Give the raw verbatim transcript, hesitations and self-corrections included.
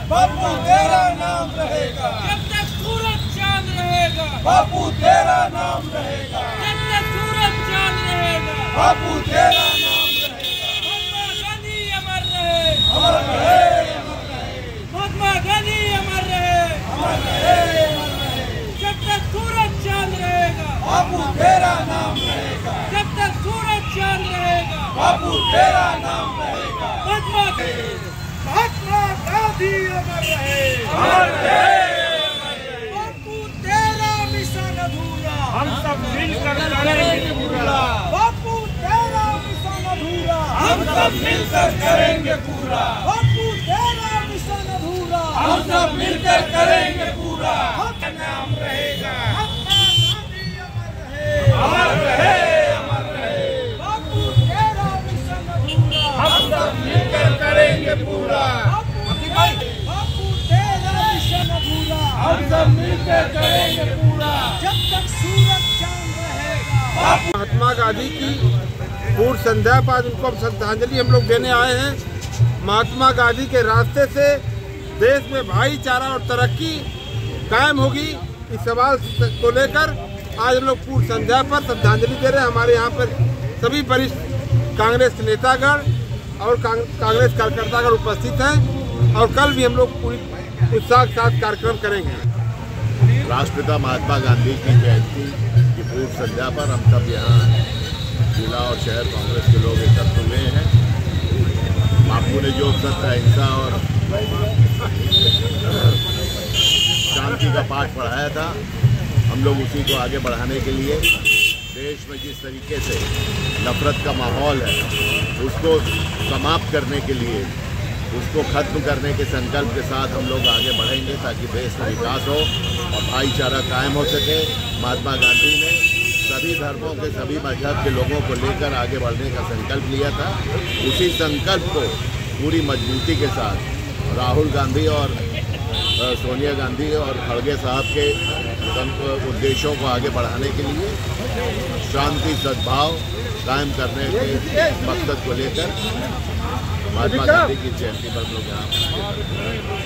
बापू तेरा नाम रहेगा, जब तक सूरज चांद रहेगा, बापू तेरा नाम रहेगा, जब तक सूरज चांद रहेगा, बापू तेरा नाम रहेगा। महात्मा गांधी अमर रहे, अमर रहे, अमर रहे, महात्मा गांधी अमर रहे, अमर रहे, अमर रहे। जब तक सूरज चांद रहेगा, बापू तेरा नाम रहेगा, जब तक सूरज चांद रहेगा, बापू तेरा नाम रहेगा। महात्मा महात्मा गांधी अमर रहे, अमर रहे। बापू तेरा मिशन अधूरा, हम सब मिलकर करेंगे पूरा, बापू तेरा मिशन अधूरा, हम सब मिलकर करेंगे पूरा, बापू तेरा मिशन अधूरा, हम सब मिलकर करेंगे पूरा। नाम रहेगा, महात्मा गांधी अमर रहे, अमर रहे, अमर रहे। बापू तेरा मिशन अधूरा, हम सब मिलकर करेंगे पूरा, बापू तेरा मिशन अधूरा, हम सब मिलकर करेंगे पूरा। जब तक सूरज चांद रहेगा। महात्मा गांधी की पूर्व संध्या पर आज उनको श्रद्धांजलि हम लोग देने आए हैं। महात्मा गांधी के रास्ते से देश में भाईचारा और तरक्की कायम होगी, इस सवाल को लेकर आज हम लोग पूर्व संध्या पर श्रद्धांजलि दे रहे हैं। हमारे यहाँ पर सभी वरिष्ठ कांग्रेस नेतागण और कांग्रेस कार्यकर्तागण उपस्थित हैं और कल भी हम लोग पूरी उत्साह के साथ कार्यक्रम करेंगे। राष्ट्रपिता महात्मा गांधी की जयंती की पूर्व संध्या पर हम सब यहाँ जिला और शहर कांग्रेस के लोग एकत्र हुए हैं। बापू ने जो सत्य, अहिंसा और शांति का पाठ पढ़ाया था, हम लोग उसी को आगे बढ़ाने के लिए देश में जिस तरीके से नफरत का माहौल है उसको समाप्त करने के लिए, उसको खत्म करने के संकल्प के साथ हम लोग आगे बढ़ेंगे ताकि देश में विकास हो और भाईचारा कायम हो सके। महात्मा गांधी ने सभी धर्मों के, सभी मजहब के लोगों को लेकर आगे बढ़ने का संकल्प लिया था। उसी संकल्प को पूरी मजबूती के साथ राहुल गांधी और सोनिया गांधी और खड़गे साहब के उद्देश्यों को आगे बढ़ाने के लिए, शांति सद्भाव कायम करने के मकसद को लेकर महात्मा गांधी की जयंती पर लोग यहाँ